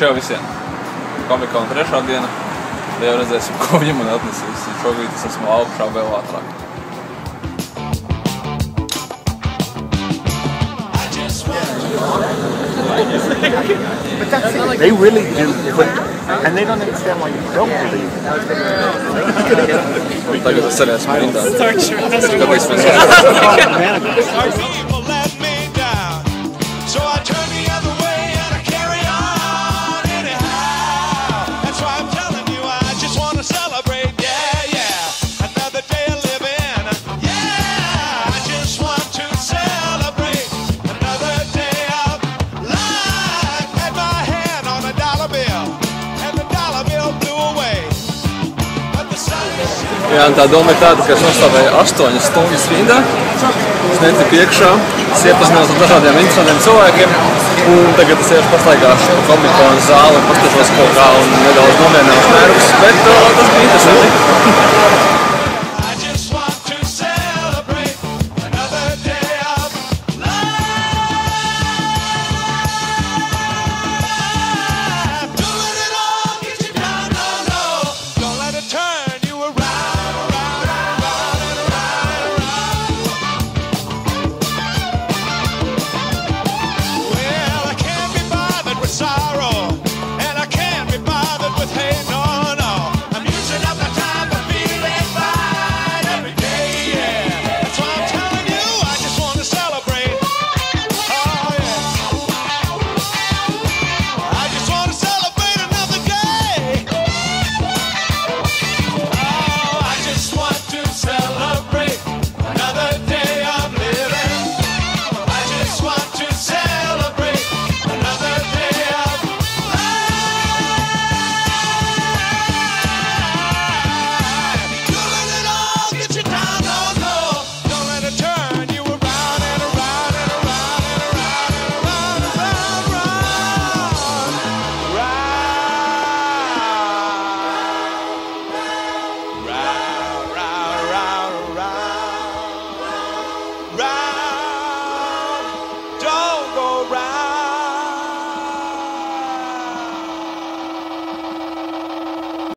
Čau visiem! Komikona trešā diena. Jau redzēsim, ko viņa man atnesīs. Šobrīd es esmu augšā vēl ātrāk. They really do, and they don't understand why you don't believe it. Tagad es arī esmu rindā. Jā, un tā doma ir tāda, ka es nostāvēju 8 stundas rindā, es netiku iekšā, es iepazinos ar dažādiem interesantiem cilvēkiem, un tagad es iešu pastaigāšu pa Komikona zāli, paskatos kaut kā un nedaudz nomierināšu nervus, bet tas bija interesanti.